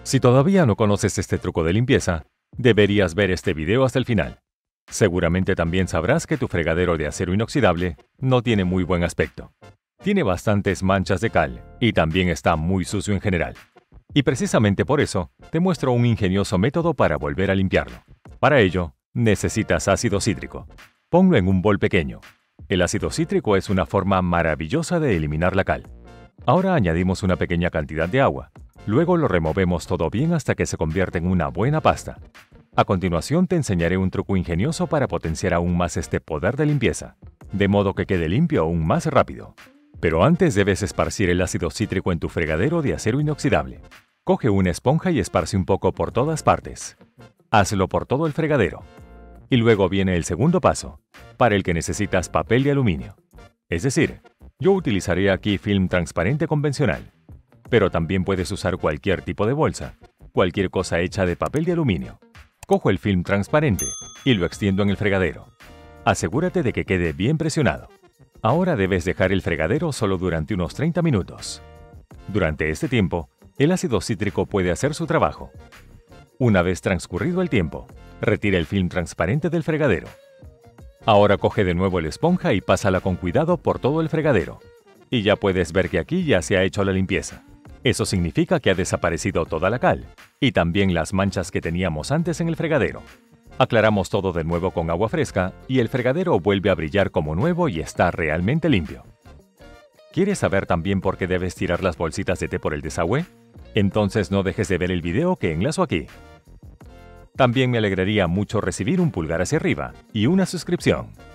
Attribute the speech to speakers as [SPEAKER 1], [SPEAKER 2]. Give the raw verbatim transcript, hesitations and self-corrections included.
[SPEAKER 1] Si todavía no conoces este truco de limpieza, deberías ver este video hasta el final. Seguramente también sabrás que tu fregadero de acero inoxidable no tiene muy buen aspecto. Tiene bastantes manchas de cal y también está muy sucio en general. Y precisamente por eso te muestro un ingenioso método para volver a limpiarlo. Para ello, necesitas ácido cítrico. Ponlo en un bol pequeño. El ácido cítrico es una forma maravillosa de eliminar la cal. Ahora añadimos una pequeña cantidad de agua. Luego lo removemos todo bien hasta que se convierta en una buena pasta. A continuación te enseñaré un truco ingenioso para potenciar aún más este poder de limpieza, de modo que quede limpio aún más rápido. Pero antes debes esparcir el ácido cítrico en tu fregadero de acero inoxidable. Coge una esponja y esparce un poco por todas partes. Hazlo por todo el fregadero. Y luego viene el segundo paso, para el que necesitas papel de aluminio. Es decir, yo utilizaré aquí film transparente convencional. Pero también puedes usar cualquier tipo de bolsa, cualquier cosa hecha de papel de aluminio. Cojo el film transparente y lo extiendo en el fregadero. Asegúrate de que quede bien presionado. Ahora debes dejar el fregadero solo durante unos treinta minutos. Durante este tiempo, el ácido cítrico puede hacer su trabajo. Una vez transcurrido el tiempo, retira el film transparente del fregadero. Ahora coge de nuevo la esponja y pásala con cuidado por todo el fregadero. Y ya puedes ver que aquí ya se ha hecho la limpieza. Eso significa que ha desaparecido toda la cal y también las manchas que teníamos antes en el fregadero. Aclaramos todo de nuevo con agua fresca y el fregadero vuelve a brillar como nuevo y está realmente limpio. ¿Quieres saber también por qué debes tirar las bolsitas de té por el desagüe? Entonces no dejes de ver el video que enlazo aquí. También me alegraría mucho recibir un pulgar hacia arriba y una suscripción.